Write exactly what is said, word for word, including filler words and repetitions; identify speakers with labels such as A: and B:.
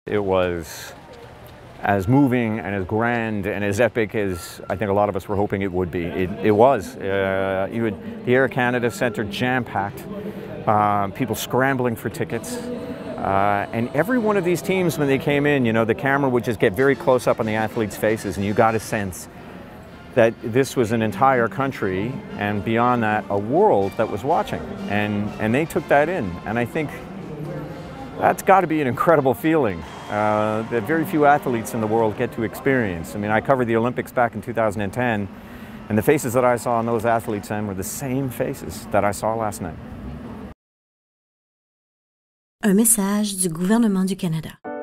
A: It was as moving and as grand and as epic as I think a lot of us were hoping it would be. It, it was. Uh, you would, the Air Canada Centre jam-packed, uh, people scrambling for tickets. Uh, and every one of these teams, when they came in, you know, the camera would just get very close up on the athletes' faces, and you got a sense that this was an entire country, and beyond that, a world that was watching. And, and they took that in. And I think that's got to be an incredible feeling uh, that very few athletes in the world get to experience. I mean, I covered the Olympics back in two thousand ten, and the faces that I saw on those athletes then were the same faces that I saw last night.
B: Un message du gouvernement du Canada.